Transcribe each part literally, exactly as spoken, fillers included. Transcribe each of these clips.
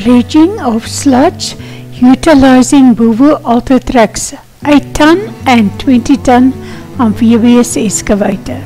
dredging of sludge utilizing Bovu Ultratrack's eight ton and twenty ton amphibious excavator.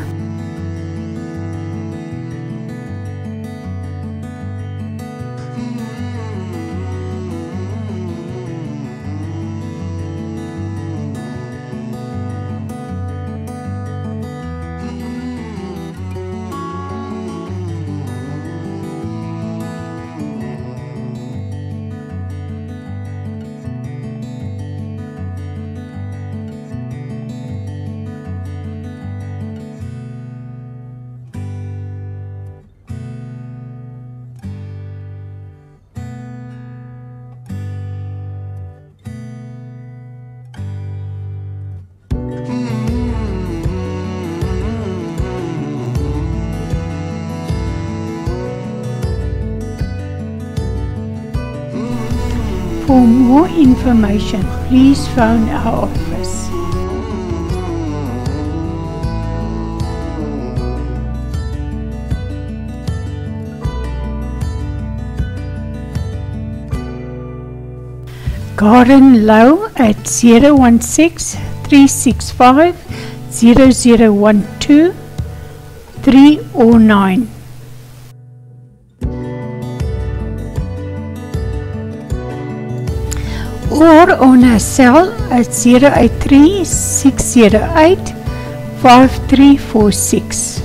For more information, please phone our office. Karen Lau at zero one six, three six five, zero zero one two, three or nine. Or on our cell at zero eight three, six zero eight, five three four six.